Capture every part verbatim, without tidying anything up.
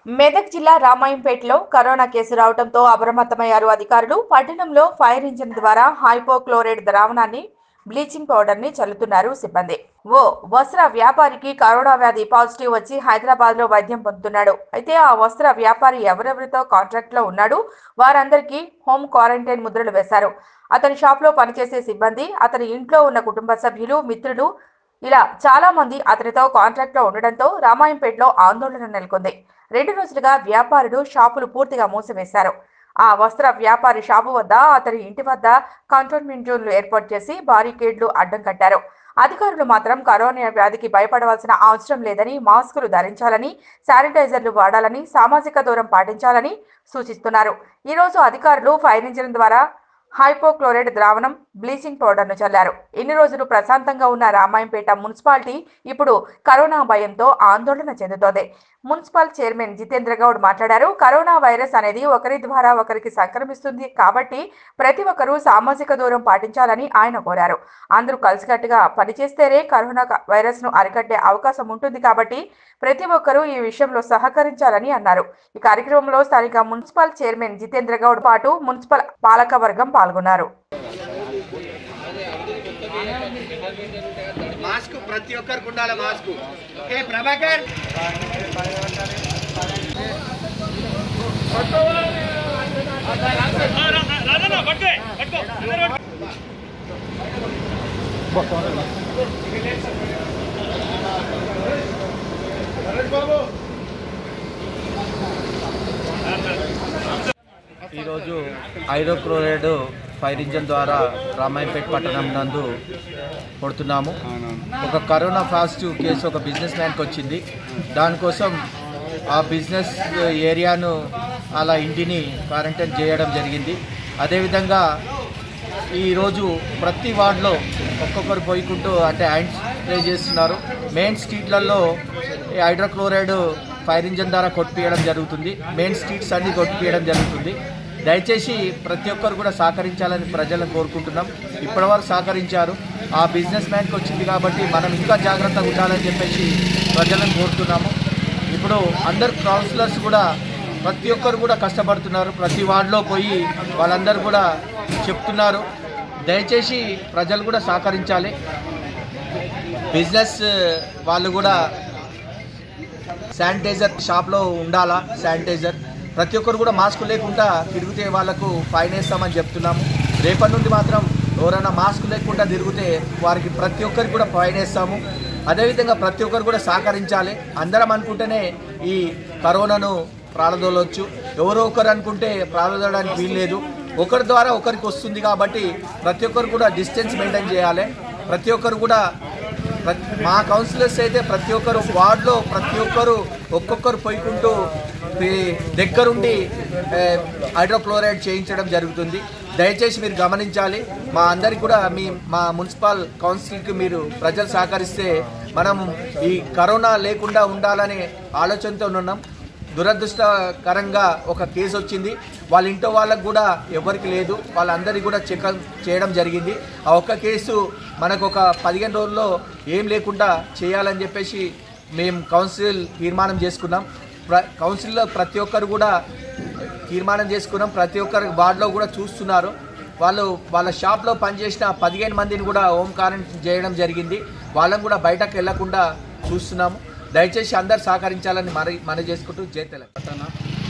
మెదక్ జిల్లా రామాయంపేటలో corona case రావడంతో అప్రమత్తమయ్యారు అధికారులు. పట్టణంలో ఫైర్ ఇంజిన్ ద్వారా హైపోక్లోరైడ్ ద్రావణాన్ని బ్లీచింగ్ పౌడర్ ని చల్లుతున్నారు సిబ్బంది. ఓ వస్త్ర వ్యాపారికి కరోనా వ్యాధి పాజిటివ్ వచ్చి హైదరాబాద్ లో వైద్యం పొందుతున్నాడు. అయితే ఆ వస్త్ర వ్యాపారి ఎవరెవరితో కాంట్రాక్ట్ లో ఉన్నాడు, వారందరికీ హోమ్ క్వారంటైన్ ముద్రలు వేశారు. అతని షాప్ లో పనిచేసే సిబ్బంది, అతని ఇంట్లో ఉన్న కుటుంబ సభ్యులు, మిత్రులు ఇలా చాలా మంది అతనితో కాంట్రాక్ట్ లో ఉండడంతో రామాయంపేటలో ఆందోళన నెలకొంది. రెండు రోజులుగా వ్యాపారులు షాపులు పూర్తిగా మూసివేశారు. ఆ వస్త్ర వ్యాపారి షాపు వద్ద, అతని ఇంటి వద్ద కంటోన్మెంట్ జోన్లు ఏర్పాటు చేసి బారికేడ్లు అడ్డం కట్టారు. అధికారులు మాత్రం కరోనా వ్యాధికి భయపడవలసిన అవసరం లేదని, మాస్కులు ధరించాలని, శానిటైజర్లు వాడాలని, సామాజిక దూరం పాటించాలని సూచిస్తున్నారు. ఈ రోజు అధికారులు ఫైర్ ఇంజిన్ ద్వారా హైపోక్లోరైడ్ ద్రావణం బ్లీచింగ్ పౌడర్ ను చల్లారు. ఇన్ని రోజులు ప్రశాంతంగా ఉన్న రామాయంపేట మున్సిపాలిటీ ఇప్పుడు కరోనా భయంతో ఆందోళన చెందుతోంది. మున్సిపల్ చైర్మన్ జితేంద్ర గౌడ్ మాట్లాడారు. కరోనా వైరస్ అనేది ఒకరి ద్వారా ఒకరికి సంక్రమిస్తుంది కాబట్టి ప్రతి ఒక్కరూ సామాజిక దూరం పాటించాలని ఆయన కోరారు. అందరూ కలిసికట్టుగా పనిచేస్తేనే కరోనా వైరస్ ను అరికట్టే అవకాశం ఉంటుంది కాబట్టి ప్రతి ఒక్కరూ ఈ విషయంలో సహకరించాలని అన్నారు. ఈ కార్యక్రమంలో స్థానిక మున్సిపల్ చైర్మన్ జితేంద్ర గౌడ్ పాటు మున్సిపల్ పాలక వర్గం పాల్గొన్నారు. మాస్క్ ప్రతి ఒక్కరికి ఉండాలి. మాస్క్ ఓకే ప్రభాకర్ ఈరోజు హైడ్రోక్లోరైడ్ ఫైర్ ఇంజన్ ద్వారా రామాయంపేట పట్టణం నందు కొడుతున్నాము. ఒక కరోనా పాజిటివ్ కేసు ఒక బిజినెస్ మ్యాన్కి వచ్చింది. దానికోసం ఆ బిజినెస్ ఏరియాను అలా ఇంటిని క్వారంటైన్ చేయడం జరిగింది. అదేవిధంగా ఈరోజు ప్రతి వార్డులో ఒక్కొక్కరు పోయికుంటూ అంటే హ్యాండ్ స్ప్రే చేస్తున్నారు. మెయిన్ స్ట్రీట్లలో హైడ్రోక్లోరైడ్ ఫైర్ ఇంజన్ ద్వారా కొట్టిపియడం జరుగుతుంది. మెయిన్ స్ట్రీట్స్ అన్ని కొట్టిపియడం జరుగుతుంది. దయచేసి ప్రతి ఒక్కరు కూడా సహకరించాలని ప్రజలను కోరుకుంటున్నాం. ఇప్పటివరకు సహకరించారు. ఆ బిజినెస్ మ్యాన్కి వచ్చింది కాబట్టి మనం ఇంకా జాగ్రత్తగా ఉండాలని చెప్పేసి ప్రజలను కోరుతున్నాము. ఇప్పుడు అందరు కౌన్సిలర్స్ కూడా ప్రతి ఒక్కరు కూడా కష్టపడుతున్నారు. ప్రతి వార్డులో పోయి వాళ్ళందరూ కూడా చెప్తున్నారు. దయచేసి ప్రజలు కూడా సహకరించాలి. బిజినెస్ వాళ్ళు కూడా శానిటైజర్ షాప్లో ఉండాలా. శానిటైజర్ ప్రతి ఒక్కరు కూడా మాస్క్ లేకుండా తిరిగితే వాళ్ళకు ఫైన్ వేస్తామని చెప్తున్నాము. రేపటి నుండి మాత్రం ఎవరైనా మాస్క్ లేకుండా తిరిగితే వారికి ప్రతి ఒక్కరికి కూడా ఫైన్ వేస్తాము. అదేవిధంగా ప్రతి ఒక్కరు కూడా సహకరించాలి. అందరం అనుకుంటేనే ఈ కరోనాను ప్రారంభంలోవచ్చు. ఎవరో ఒకరు అనుకుంటే ప్రారంభించడానికి వీల్లేదు. ఒకరి ద్వారా ఒకరికి వస్తుంది కాబట్టి ప్రతి ఒక్కరు కూడా డిస్టెన్స్ మెయింటైన్ చేయాలి. ప్రతి ఒక్కరు కూడా మా కౌన్సిలర్స్ అయితే ప్రతి ఒక్కరు వార్డులో ప్రతి ఒక్కరు ఒక్కొక్కరు పోయికుంటూ దగ్గరుండి హైడ్రోక్లోరైడ్ చేయించడం జరుగుతుంది. దయచేసి మీరు గమనించాలి. మా అందరికి కూడా మీ మా మున్సిపల్ కౌన్సిల్కి మీరు ప్రజలు సహకరిస్తే మనం ఈ కరోనా లేకుండా ఉండాలనే ఆలోచనతో ఉన్నాం. దురదృష్టకరంగా ఒక కేసు వచ్చింది. వాళ్ళ ఇంట్లో వాళ్ళకు కూడా ఎవరికి లేదు. వాళ్ళందరికీ కూడా చెక్ చేయడం జరిగింది. ఆ ఒక్క కేసు మనకు ఒక పదిహేను రోజుల్లో ఏం లేకుండా చేయాలని చెప్పేసి మేము కౌన్సిల్ తీర్మానం చేసుకున్నాం. ప్ర కౌన్సిల్లో ప్రతి ఒక్కరు కూడా తీర్మానం చేసుకున్నాం. ప్రతి ఒక్కరు వార్డులో కూడా చూస్తున్నారు. వాళ్ళు వాళ్ళ షాప్లో పనిచేసిన పదిహేను మందిని కూడా హోమ్ క్వారంటైన్ చేయడం జరిగింది. వాళ్ళని కూడా బయటకు వెళ్లకుండా చూస్తున్నాము. దయచేసి అందరు సహకరించాలని మరి మనం చేసుకుంటూ జై తెలంగాణ.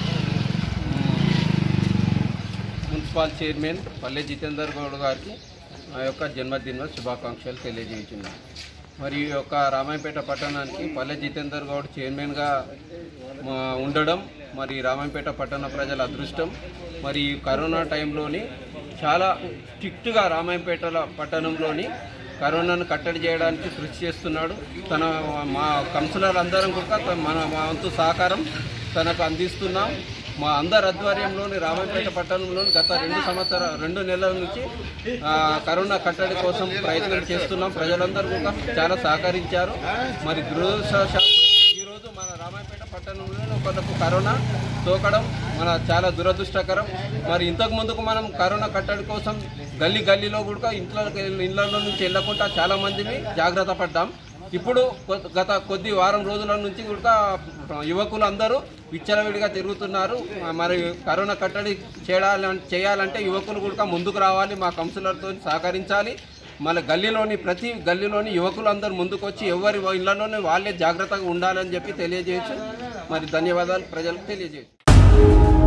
మున్సిపల్ చైర్మన్ పల్లె జితేందర్ గౌడ్ గారికి మా యొక్క జన్మదిన శుభాకాంక్షలు తెలియజేస్తున్నాను. మరి ఈ యొక్క రామాయంపేట పట్టణానికి పల్లె జితేందర్ గౌడ్ చైర్మన్గా ఉండడం మరి రామాయంపేట పట్టణ ప్రజల అదృష్టం. మరి కరోనా టైంలోని చాలా స్ట్రిక్ట్గా రామాయంపేట పట్టణంలోని కరోనాను కట్టడి చేయడానికి కృషి చేస్తున్నాడు. తన మా కౌన్సిలర్ అందరం కూడా మన మా వంతు సహకారం తనకు అందిస్తున్నాం. మా అందరి ఆధ్వర్యంలోని రామాయంపేట పట్టణంలోని గత రెండు సంవత్సరాల రెండు నెలల నుంచి కరోనా కట్టడి కోసం ప్రయత్నం చేస్తున్నాం. ప్రజలందరూ కూడా చాలా సహకరించారు. మరి దురదృష్టవశాత్తు ఈరోజు మన రామాయంపేట పట్టణంలో కొంతకు కరోనా సోకడం మన చాలా దురదృష్టకరం. మరి ఇంతకు ముందుకు మనం కరోనా కట్టడి కోసం గల్లీ గల్లీలో కూడా ఇంట్లో ఇళ్లలో నుంచి వెళ్ళకుండా చాలా మందిని జాగ్రత్త పడ్డాం. ఇప్పుడు గత కొద్ది వారం రోజుల నుంచి కూడా యువకులు అందరూ విచ్చలవిడిగా తిరుగుతున్నారు. మరి కరోనా కట్టడి చేయాలంటే చేయాలంటే యువకులు కూడా ముందుకు రావాలి, మా కౌన్సిలర్తో సహకరించాలి. మళ్ళీ గల్లీలోని ప్రతి గల్లీలోని యువకులు అందరూ ముందుకు వచ్చి ఎవరి ఇళ్లలోనే వాళ్ళే జాగ్రత్తగా ఉండాలని చెప్పి తెలియజేయచ్చు. మరి ధన్యవాదాలు ప్రజలకు తెలియజేయచ్చు.